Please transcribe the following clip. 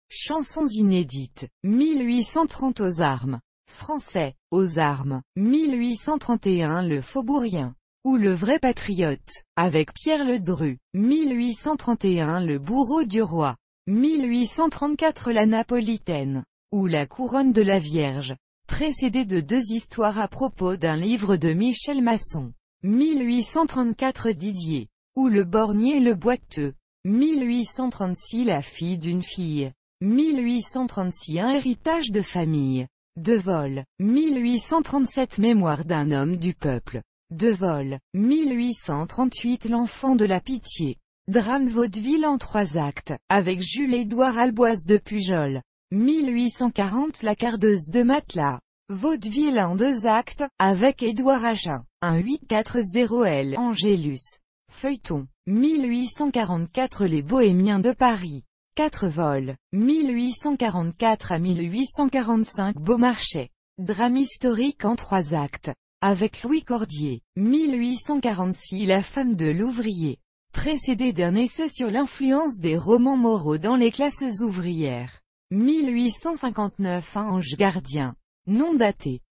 Chansons inédites, 1830 aux armes. Français, aux armes, 1831 Le Faubourien, ou Le Vrai Patriote, avec Pierre Ledru, 1831 Le Bourreau du Roi, 1834 La Napolitaine, ou La Couronne de la Vierge, précédé de deux histoires à propos d'un livre de Michel Masson, 1834 Didier, ou Le Borgné et le Boiteux, 1836 La fille d'une fille, 1836 Un héritage de famille, De Vol, 1837 Mémoire d'un homme du peuple, De Vol, 1838 L'enfant de la pitié, drame vaudeville en 3 actes, avec Jules-Édouard Alboise de Pujol, 1840 La cardeuse de matelas, vaudeville en 2 actes, avec Édouard Achin, 1840 L. Angélus, feuilleton, 1844 Les Bohémiens de Paris, 4 vols, 1844 à 1845 Beaumarchais, drame historique en 3 actes, avec Louis Cordier, 1846 La femme de l'ouvrier, précédé d'un essai sur l'influence des romans moraux dans les classes ouvrières, 1859 Un ange gardien, non daté,